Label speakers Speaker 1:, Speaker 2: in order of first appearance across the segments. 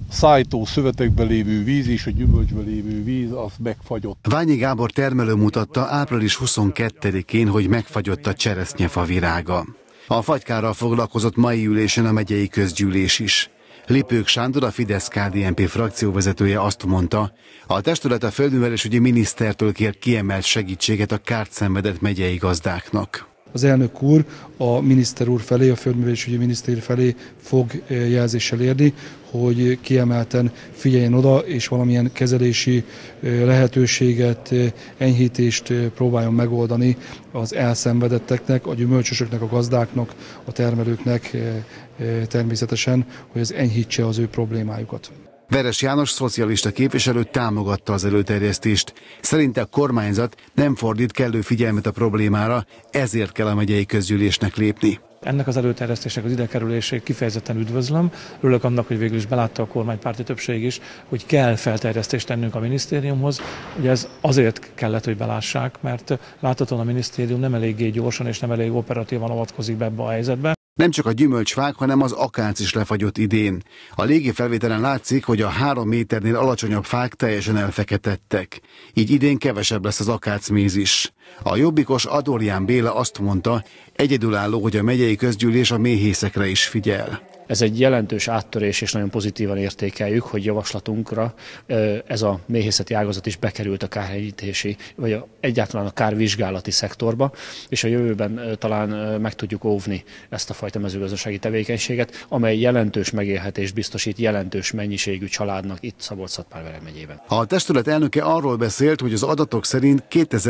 Speaker 1: szájtó szövetekben lévő víz és a gyümölcsben lévő víz az megfagyott.
Speaker 2: Ványi Gábor termelő mutatta április 22-én, hogy megfagyott a cseresznyefa virága. A fagykárral foglalkozott mai ülésen a megyei közgyűlés is. Lipők Sándor, a Fidesz-KDNP frakcióvezetője azt mondta, a testület a földművelésügyi minisztertől kér kiemelt segítséget a kárt szenvedett megyei gazdáknak.
Speaker 3: Az elnök úr a miniszter úr felé, a földművelésügyi miniszter felé fog jelzéssel érni, hogy kiemelten figyeljen oda, és valamilyen kezelési lehetőséget, enyhítést próbáljon megoldani az elszenvedetteknek, a gyümölcsösöknek, a gazdáknak, a termelőknek természetesen, hogy ez enyhítse az ő problémájukat.
Speaker 2: Veres János szocialista képviselő támogatta az előterjesztést. Szerinte a kormányzat nem fordít kellő figyelmet a problémára, ezért kell a megyei közgyűlésnek lépni.
Speaker 4: Ennek az előterjesztésnek az idekerülését kifejezetten üdvözlöm. Örülök annak, hogy végül is belátta a kormánypárti többség is, hogy kell felterjesztést tennünk a minisztériumhoz. Ugye ez azért kellett, hogy belássák, mert láthatóan a minisztérium nem eléggé gyorsan és nem elég operatívan avatkozik be ebbe a helyzetbe.
Speaker 2: Nem csak a gyümölcsfák, hanem az akác is lefagyott idén. A légi felvételen látszik, hogy a 3 méternél alacsonyabb fák teljesen elfeketedtek. Így idén kevesebb lesz az akácméz is. A jobbikos Adorján Béla azt mondta, egyedülálló, hogy a megyei közgyűlés a méhészekre is figyel.
Speaker 5: Ez egy jelentős áttörés, és nagyon pozitívan értékeljük, hogy javaslatunkra ez a méhészeti ágazat is bekerült a kárhelyítési, vagy egyáltalán a kárvizsgálati szektorba, és a jövőben talán meg tudjuk óvni ezt a fajta mezőgazdasági tevékenységet, amely jelentős megélhetést biztosít jelentős mennyiségű családnak itt Szabolcs-Szatmár-Bereg megyében.
Speaker 2: A testület elnöke arról beszélt, hogy az adatok szerint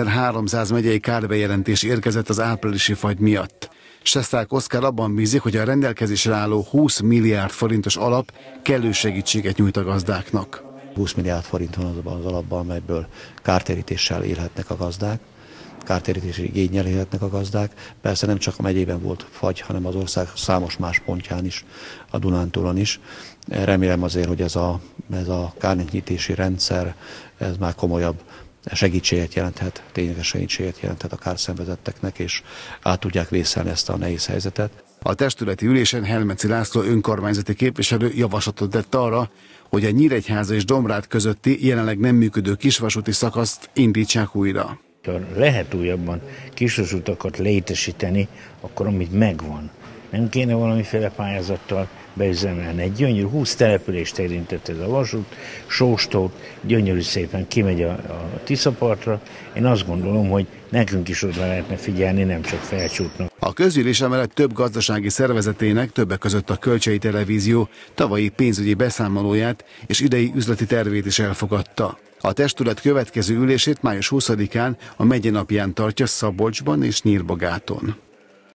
Speaker 2: 2300 megyei kárbejelentés érkezett az áprilisi fagy miatt. Seszták Oszkár abban bízik, hogy a rendelkezésre álló 20 milliárd forintos alap kellő segítséget nyújt a gazdáknak.
Speaker 6: 20 milliárd forint van az alapban, amelyből kártérítéssel élhetnek a gazdák, kártérítési igénnyel élhetnek a gazdák. Persze nem csak a megyében volt fagy, hanem az ország számos más pontján is, a Dunántúlon is. Remélem azért, hogy ez a kártényítési rendszer, ez már komolyabb segítséget jelenthet, tényleges segítséget jelenthet a kárszenvedetteknek, és át tudják vészelni ezt a nehéz helyzetet.
Speaker 2: A testületi ülésen Helmeci László önkormányzati képviselő javaslatot tett arra, hogy a Nyíregyháza és Dombrád közötti jelenleg nem működő kisvasúti szakaszt indítsák újra.
Speaker 7: Ha lehet újabban kisvasutakat létesíteni, akkor amit megvan. Nem kéne valamiféle pályázattal beüzemelni. Egy gyönyörű 20 települést érintett ez a vasút, Sóstót, gyönyörű szépen kimegy a Tiszapartra. Én azt gondolom, hogy nekünk is oda lehetne figyelni, nem csak Felcsútnak.
Speaker 2: A közgyűlés emellett több gazdasági szervezetének, többek között a Kölcsei Televízió tavalyi pénzügyi beszámolóját és idei üzleti tervét is elfogadta. A testület következő ülését május 20-án a megye napján tartja Szabolcsban és Nyírbogáton.